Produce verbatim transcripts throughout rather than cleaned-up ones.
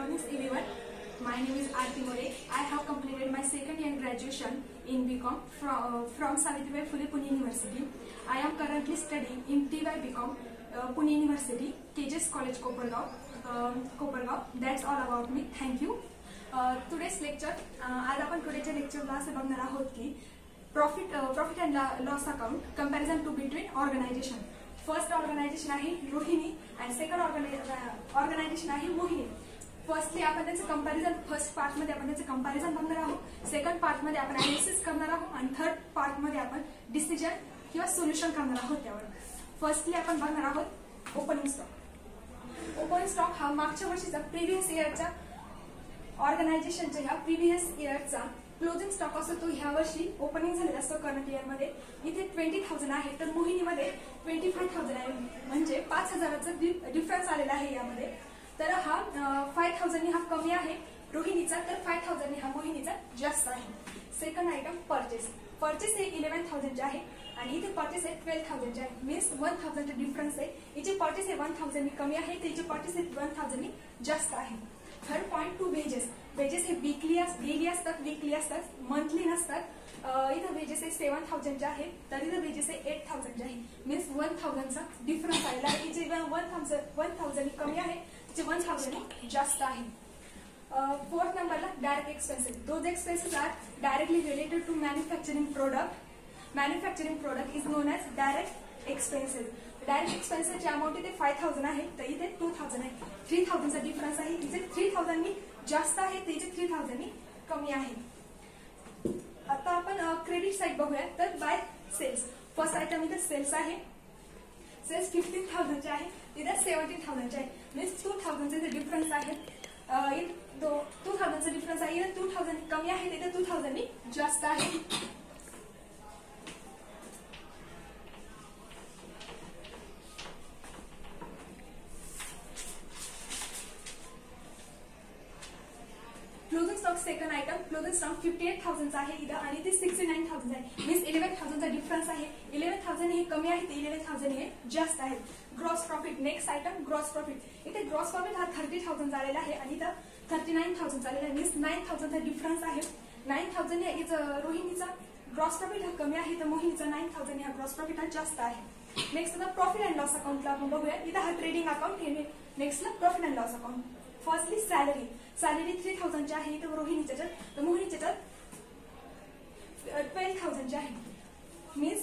Miss everyone. My name is Aarti More. I have completed my second year graduation in B Com from, uh, from Savitribai Phule Pune University. I am currently studying in T Y B Com uh, Pune University, K J S College, Kopargaon. Um, Kopargaon. That's all about me. Thank you. Uh, today's lecture, uh, आज आपण todayच्या lectureला असे बघणार आहोत की profit profit and loss account comparison to between organisation. First organisation आहे Rohini and second organisation आहे मोहिनी. Firstly आपण त्याचे कंपॅरिझन फर्स्ट पार्ट मध्ये आपण त्याचे कंपॅरिझन बघणार आहोत. सेकंड पार्ट मध्ये आपण अनालिसिस करणार आहोत आणि थर्ड पार्ट मध्ये आपण डिसिजन किंवा सोल्युशन करणार आहोत त्यावर. फर्स्टली आपण बघणार आहोत ओपनिंग स्टॉक. ओपनिंग स्टॉक हा मागच्या वर्षीचा प्रिव्हियस इयरचा ऑर्गनायझेशनच्या ह्या प्रिव्हियस इयरचा क्लोजिंग स्टॉक असतो तो ह्या वर्षी ओपनिंग झालेला असतो करंट इयर मध्ये. इथे ट्वेंटी थाउजंड आहे तर मोहिनीमध्ये ट्वेंटी फाय थाउजंड आहे, म्हणजे पाच हजाराचा डिफरन्स आलेला आहे यामध्ये. तर हा फाय थाउजंड हा कमी आहे रोहिणीचा, तर फाय थाउजंड हा मोहिनीचा जास्त आहे. Second item purchase. परचेस हे इलेव्हन थाउजंडचे आहे आणि इथे परचेस आहे ट्वेल्व थाउजंडचे आहे, मीन्स वन थाउजंडचा डिफरन्स आहे. इथे परचेस हे वन थाउजंड कमी आहे तर इथे परचेस हे वन थाउजंड जास्त आहे. Third point two wages. Wages हे वीकली डेली असतात, वीकली असतात, मंथली नसतात. इथं वेजेस हे सेवन थाउजंडचे आहे तर इथं वेजेस हे एट थाउजंडचे आहे, मीन्स वन थाउजंडचा डिफरन्स आलेला आहे. इथे वन थाउजंड वन थाउजंड कमी आहे, इथे वन थाउजंड जास्त आहे. फोर्थ नंबरला direct expenses. Those expenses are directly related to manufacturing product. Manufacturing product is known as direct expenses. Direct एक्सपेन्सेसची अमाऊंट इथे फाय थाउजंड आहे तर इथे टू थाउजंड आहे. थ्री थाउजंडचा डिफरन्स आहे, इथे थ्री थाउजंडनी जास्त आहे तर इथे थ्री थाउजंडनी कमी आहे. आता आपण क्रेडिट साईड बघूया तर बाय सेल्स. फर्स्ट आयटम इथे सेल्स आहे. सेल्स फिफ्टीन थाउजंडचे आहे, इथे सेव्हन्टीन थाउजंडचे आहे, मीन्स टू थाउजंडचे डिफरन्स आहे. टू थाउजंडचा डिफरन्स आहे, इथे टू थाउजंड कमी आहे तिथे टू थाउजंडनी जास्त आहे. Closing stock second item. Closing stock fifty eight थाउजंडचा आहे इथं आणि ते सिक्स्टी नाईन थाउजंड आहे, मीन्स इलेव्हन थाउजंडचा डिफरन्स आहे. इलेव्हन थाउजंड हे कमी आहे ते इलेव्हन थाउजंड हे जास्त आहे. Gross profit. Next item gross profit. इथे ग्रॉस प्रॉफिट हा थर्टी थाउजंड आलेला आहे आणि इथं थर्टी नाईन थाउजंड आलेला आहे, मीन्स नाईन थाउजंडचा डिफरन्स आहे. नाईन थाउजंड हे रोहिणीचा ग्रॉस प्रॉफिट हा कमी आहे तर मोहिनीचा नाईन थाउजंड हा ग्रॉस प्रॉफिट हा जास्त आहे. नेक्स्ट आता प्रॉफिट अँड लॉस अकाउंटला आपण बघूया. इथं हा ट्रेडिंग अकाउंट हे नेक्स्टला profit and loss account. Firstly salary. Salary three थाउजंडची आहे इथं रोहिणीच्या तर मोहिनीच्या ट्वेल्व थाउजंडची आहे, मीन्स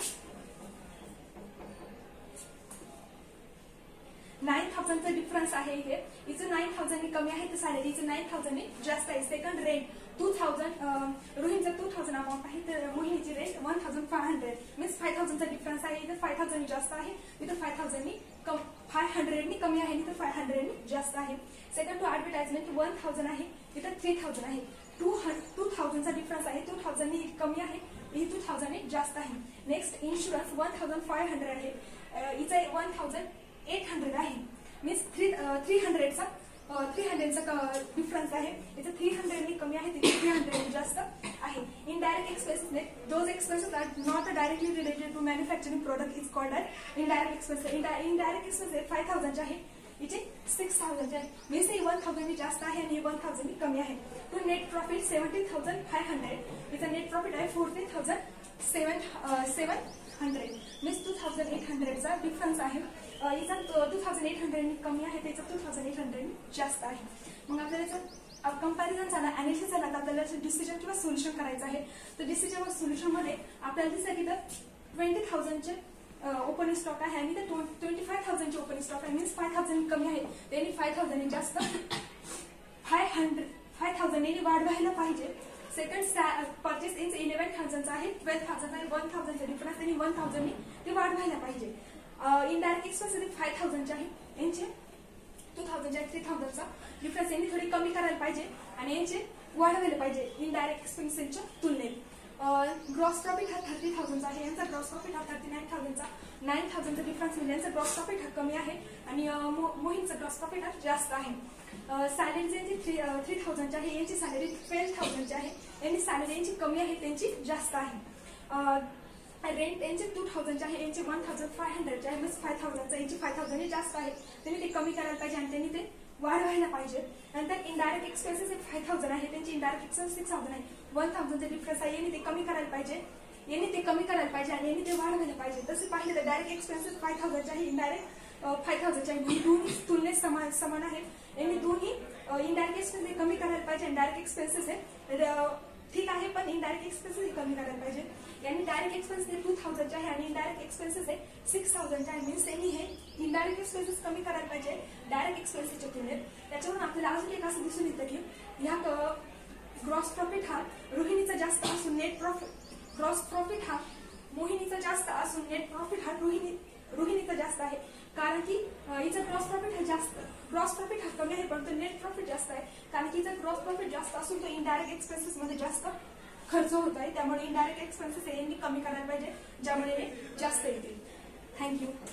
नाईन थाउजंडचा डिफरन्स आहे. इथे इथं नाईन थाउजंड कमी आहे तर सॅलरीचं नाईन थाउजंड जास्त आहे. Second rent two thousand. रोहिणीचा टू थाउजंड अमाऊंट आहे तर मोहिनीची rent one thousand five hundred, means five थाउजंडचा डिफरन्स आहे. इथं फाय थाउजंड जास्त आहे, इथं फाय थाउजंडनी कम फाय हंड्रेडनी कमी आहे, इथं फाय हंड्रेडनी जास्त आहे. Second two advertisement one thousand आहे, इथं थ्री थाउजंड आहे. टू टू थाउजंडचा डिफरन्स आहे, टू थाउजंडनी कमी आहे, इथे टू थाउजंड जास्त आहे. Next insurance one thousand five hundred आहे, इथं वन थाउजंड एट हंड्रेड आहे, मीन्स थ्री थ्री हंड्रेडचा थ्री हंड्रेडचा डिफरन्स आहे. इथे थ्री हंड्रेडनी कमी आहे, तिथे थ्री हंड्रेड जास्त आहे. Indirect expenses. Those expenses are not directly related to manufacturing product is called indirect expenses. Indirect expenses five थाउजंडचे आहे, इथे सिक्स थाउजंडचे आहे, मीन्स हे वन थाउजंड जास्त आहे आणि वन थाउजंड कमी आहे. Two net profit seventeen thousand five hundred, इथं नेट प्रॉफिट आहे fourteen thousand seven seven hundred, means two thousand eight हंड्रेडचा डिफरन्स आहे. इथं टू थाउजंड एट हंड्रेड कमी आहे त्याचं टू थाउजंड एट हंड्रेड जास्त आहे. मग आपल्याला याचं कंपॅरिझन झाला, अनालिसिस झाला तर आपल्याला डिसिजन किंवा सोल्युशन करायचं आहे. तर डिसिजन व सोल्युशन मध्ये आपल्याला दिसतं की तर ट्वेंटी थाउजंडचे ओपनिंग स्टॉक आहे आणि ट्वेंटी फाय थाउजंडचे ओपनिंग स्टॉक आहे, मीन्स फाय थाउजंड कमी आहे त्यांनी फाय थाउजंड जास्त फाय हंड्रेड फाय थाउजंड यांनी वाढवायला पाहिजे. सेकंड परचेस इंच इलेव्हन थाउजंडचा आहे, ट्वेल्व थाउजंड आहे, वन थाउजंडचा डिफरन्स त्यांनी वन थाउजंडनी ते वाढवायला पाहिजे. इनडायरेक्ट एक्सपेन्सेस फाय थाउजंडचे आहे, यांचे टू थाउजंडच्या थ्री थाउजंडचा डिफरन्स यांनी थोडी कमी करायला पाहिजे आणि यांचे वाढवायला पाहिजे इनडायरेक्ट एक्सपेन्सेसच्या तुलनेत. ग्रॉस प्रॉफिट हा थर्टी थाउजंडचा आहे, यांचा ग्रॉस प्रॉफिट हा थर्टी नाईन थाउजंडचा नाईन थाउजंडचा डिफरन्स म्हणजे यांचा ग्रॉस प्रॉफिट हा कमी आहे आणि मोहिनीचा ग्रॉस प्रॉफिट हा जास्त आहे. सॅलरी यांची थ्री थ्री थाउजंडची आहे, यांची सॅलरी ट्वेल्व थाउजंडची आहे, यांची सॅलरी यांची कमी आहे त्यांची जास्त आहे. रेंट यांचे टू थाउजंडचे आहे, यांचे वन थाउजंड फाय हंड्रेडचे आहे, मीन्स फाय थाउजंडचा यांची फाय थाउजंड जास्त आहे, त्यांनी ते कमी करायला पाहिजे आणि त्यांनी ते वाढ वाढवायला पाहिजे. नंतर इनडायरेक्ट एक्सपेन्सेस फाय थाउजंड आहे, त्यांची इनडायरेक्ट एक्सपेन्स सिक्स थाउजंड आहे. वन थाउजंडचा डिफरन्स आहे, यांनी ते कमी करायला पाहिजे यांनी ते कमी करायला पाहिजे आणि यांनी ते वाढवायला पाहिजे. तसे पाहिलं तर डायरेक्ट एक्सपेन्सेस फाय थाउजंडचे आहे, इनडायरेक्ट फाय थाउजंडचे आहे. दोन्ही तुलनेत समान समान आहेत. यांनी दोन्ही इनडायरेक्ट एक्सपेन्सेस कमी करायला पाहिजे आणि डायरेक्ट एक्सपेन्सेस आहे ठीक आहे, पण इनडायरेक्ट एक्सपेन्सेस कमी करायला पाहिजे. यांनी डायरेक्ट एक्सपेन्सेस टू थाउजंडचे आहे आणि इनडायरेक्ट एक्सपेन्सेस आहे सिक्स थाउजंडचे आहे. मीन्स त्यांनी हे इनडायरेक्ट एक्सपेन्सेस कमी करायला पाहिजे डायरेक्ट एक्सपेन्सेसच्या तुलनेत. त्याच्यावरून आपल्याला अजून एक असं दिसून येतं की ह्यात ग्रॉस प्रॉफिट हा रोहिणीचा जास्त असून नेट प्रॉफिट ग्रॉस प्रॉफिट हा मोहिनीचा जास्त असून नेट प्रॉफिट हा रोहिणी रोहिणीचा जास्त आहे. कारण की हिचा ग्रॉस प्रॉफिट हा जास्त ग्रॉस प्रॉफिट हा कमी आहे, परंतु नेट प्रॉफिट जास्त आहे. कारण की हिचा ग्रॉस प्रॉफिट जास्त असून तो इनडायरेक्ट एक्सपेन्सेस मध्ये जास्त खर्च होत आहे. त्यामुळे इनडायरेक्ट एक्सपेन्सेस यांनी कमी करायला पाहिजे, ज्यामुळे जास्त येतील. थँक्यू.